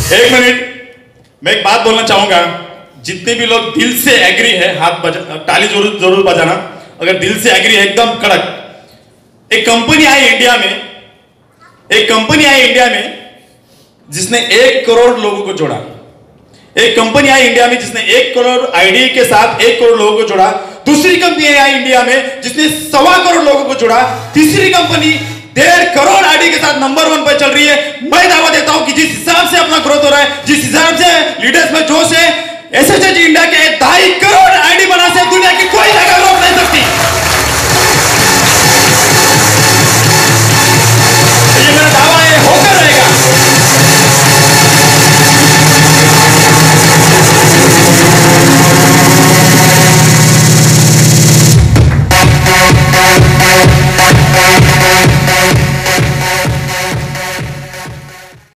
एक मिनट, मैं एक बात बोलना चाहूंगा। जितने भी लोग दिल से एग्री है, ताली जरूर जरूर बजाना अगर दिल से एग्री है एकदम कड़क। एक कंपनी आई इंडिया में, जिसने 1 करोड़ लोगों को जोड़ा। एक कंपनी आई इंडिया में जिसने 1 करोड़ आईडी के साथ 1 करोड़ लोगों को जोड़ा। दूसरी कंपनी आई इंडिया में जिसने 1.25 करोड़ लोगों को जोड़ा। तीसरी कंपनी 1.5 करोड़ आईडी के साथ नंबर 1 पर चल रही है। मैं दावा देता हूं कि जिस हिसाब से अपना ग्रोथ हो रहा है, जिस हिसाब से लीडर्स में जोश है, एसएसएच इंडिया के 2.5 करोड़